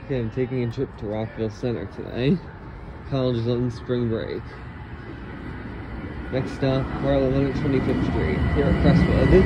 Okay, I'm taking a trip to Rockville Center today. College is on spring break. Next stop, Harlem 125th Street, here at Crestwood.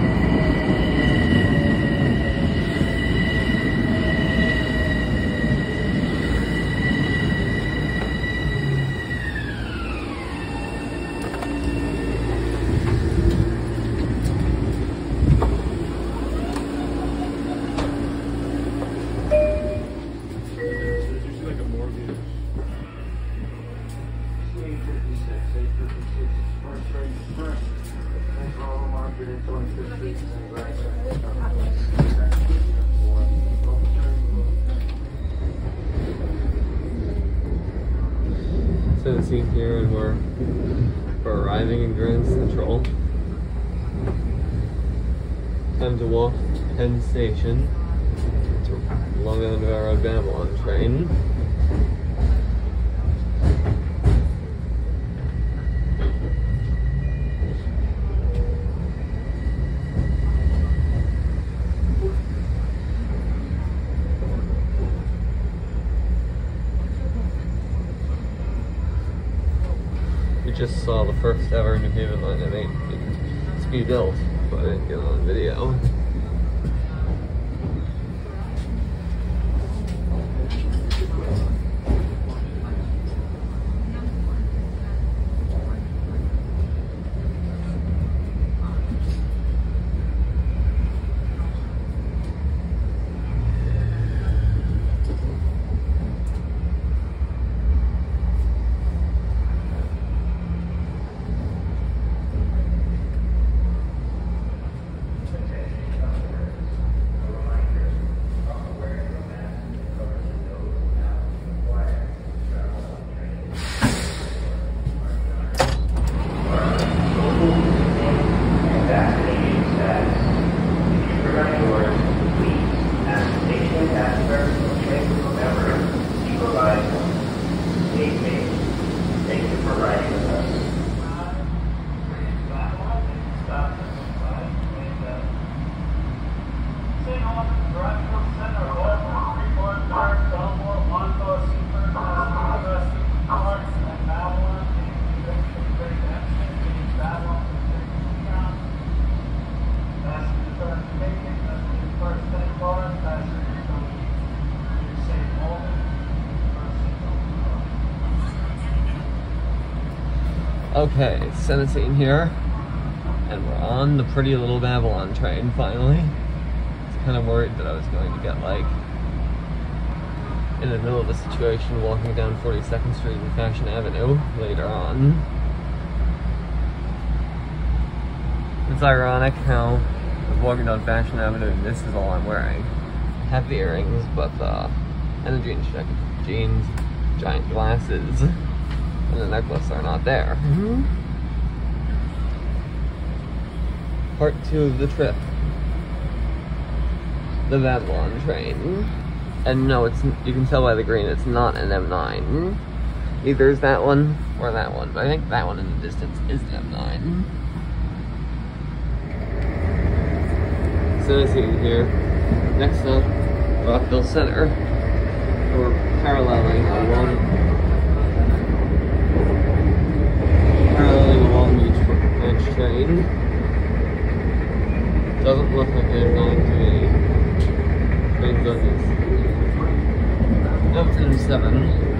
So the scene here, and we're arriving in Grand Central. Time to walk to Penn Station to Long Island Railroad Babylon train. We just saw the first ever New Haven line at 8 to be built, but I didn't get it on video. Okay, Senatine here, and we're on the pretty little Babylon train finally. I was kind of worried that I was going to get like in the middle of a situation walking down 42nd Street and Fashion Avenue later on. It's ironic how I was walking down Fashion Avenue and this is all I'm wearing. I have the earrings, but and the jeans jacket, jeans, giant glasses, and the necklace are not there. Part 2 of the trip. The Babylon train. And no, it's, you can tell by the green, it's not an M9. Either it's that one or that one, but I think that one in the distance is the M9. So I see here, next up, Rockville Center. We're paralleling a Long Beach branch train. Doesn't look like an M9 to me. Train doesn't. Up to 7.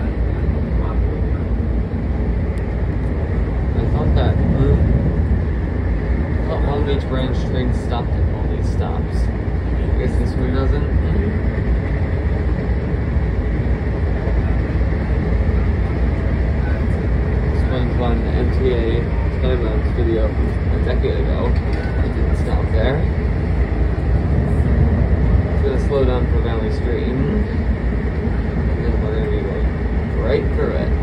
I thought Long Beach branch train stopped at all these stops. I guess this one doesn't. On the MTA time-lapse video a decade ago. I didn't stop there. It's gonna slow down for Valley Street. And then we're gonna be going right through it.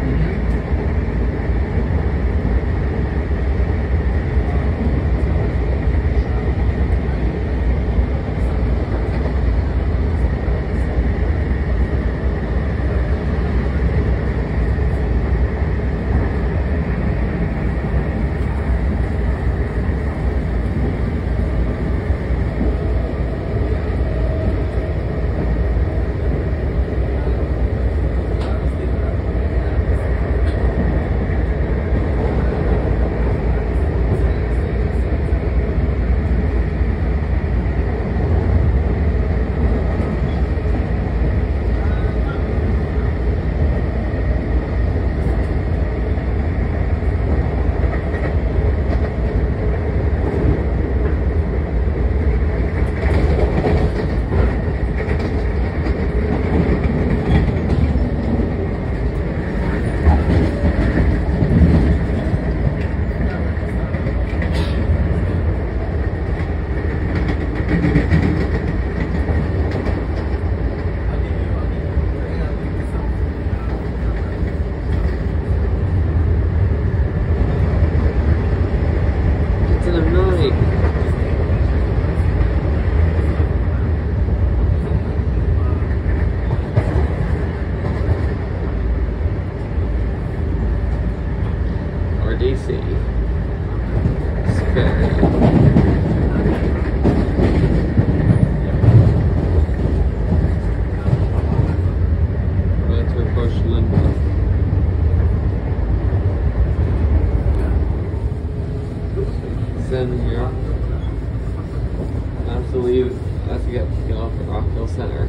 have to leave. I have to get off at Rockville Center.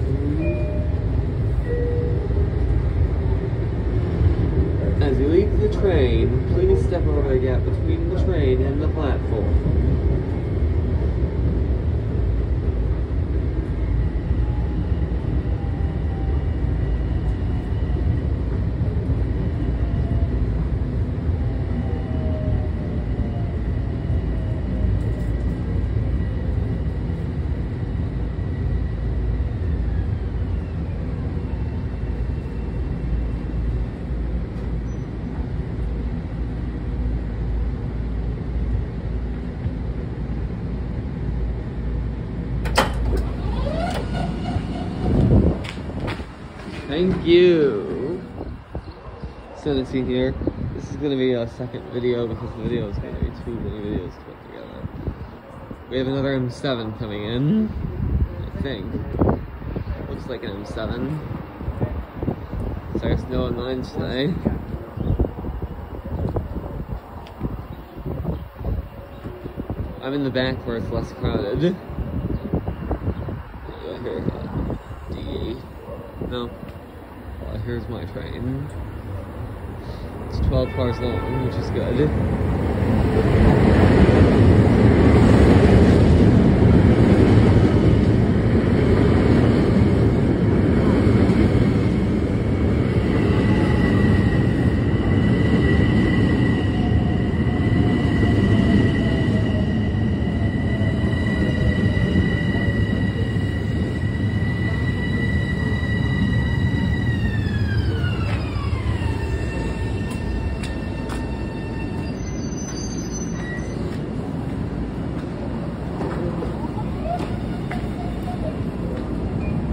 As you leave the train, please step over the gap between the train and the platform. Thank you. Senacy here. This is going to be a second video because the video is going to be too many videos to put together. We have another M7 coming in, I think. Looks like an M7. So there's no M9 today. I'm in the back where it's less crowded. Here, D. No. Here's my train. It's 12 cars long, which is good.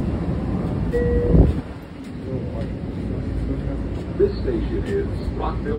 This station is Rockville.